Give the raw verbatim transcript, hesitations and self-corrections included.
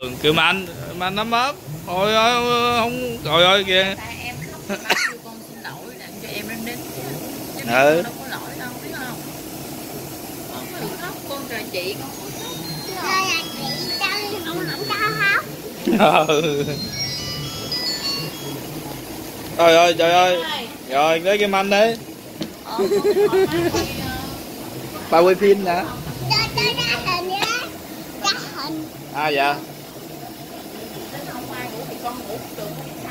Kêu mà anh mà anh nắm ớt thôi không trời ơi kìa. Em khóc mà kêu con xin lỗi để cho em em đến chứ Ừ. đâu có lỗi đâu biết không. Con đừng khóc con trời chị con không khóc. Đây là chị đâu không không cho khóc. Ừ. Trời ơi trời ơi. Rồi lấy cái manh đi. Ờ, con hỏi má đi, Ba quay phim nè. Cho cho ra hình nhá. Ra hình. À dạ. đến hôm mai ngủ thì con ngủ được.